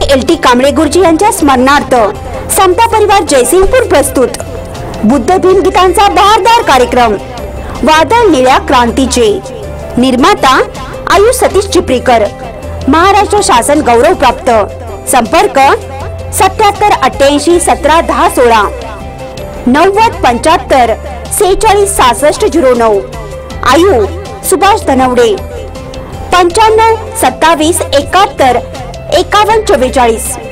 LT Kamble गुरुजी यांच्या स्मरणार्थ समता परिवार जयसिंगपूर प्रस्तुत बुद्ध भीम गीतांचा बहारदार कार्यक्रम वादळ निळ्या क्रांतीचे। निर्माता आयुष सतीश चिपरीकर, महाराष्ट्र शासन गौरव प्राप्त। संपर्क 77 88 17 10 16 90 75 46 66 09। आयु सुभाष धनवडे 95 27 71 51 44।